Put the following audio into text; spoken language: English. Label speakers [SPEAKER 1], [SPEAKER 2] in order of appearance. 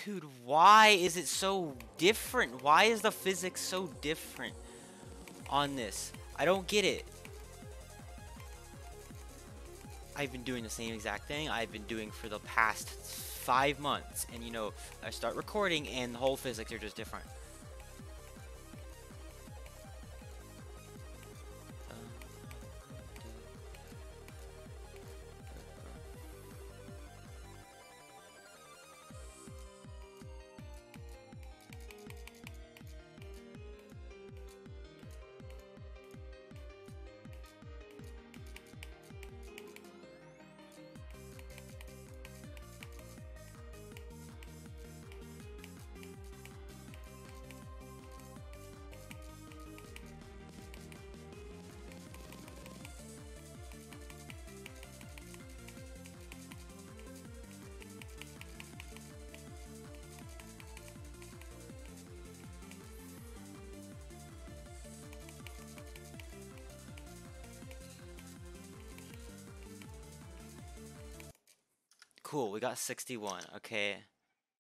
[SPEAKER 1] Dude, why is it so different? Why is the physics so different on this? I don't get it. I've been doing the same exact thing I've been doing for the past 5 months, and you know, I start recording and the whole physics are just different. Cool, we got 61. Okay.